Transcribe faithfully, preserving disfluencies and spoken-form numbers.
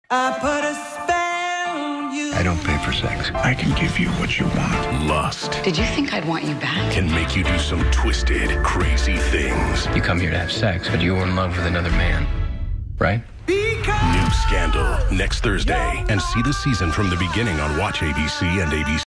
I put a spell on you. I don't pay for sex. I can give you what you want. Lust Did you think I'd want you back? can make you do some twisted, crazy things. You come here to have sex, but you were in love with another man, right? New Scandal next Thursday, and see the season from the beginning on Watch A B C and A B C.